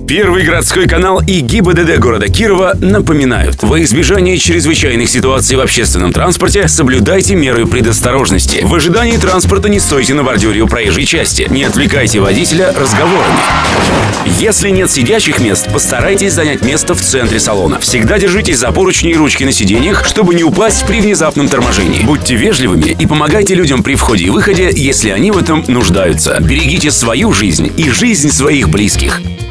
Первый городской канал и ГИБДД города Кирова напоминают: во избежание чрезвычайных ситуаций в общественном транспорте соблюдайте меры предосторожности. В ожидании транспорта не стойте на бордюре у проезжей части. Не отвлекайте водителя разговорами. Если нет сидячих мест, постарайтесь занять место в центре салона. Всегда держитесь за поручни и ручки на сиденьях, чтобы не упасть при внезапном торможении. Будьте вежливыми и помогайте людям при входе и выходе, если они в этом нуждаются. Берегите свою жизнь и жизнь своих близких.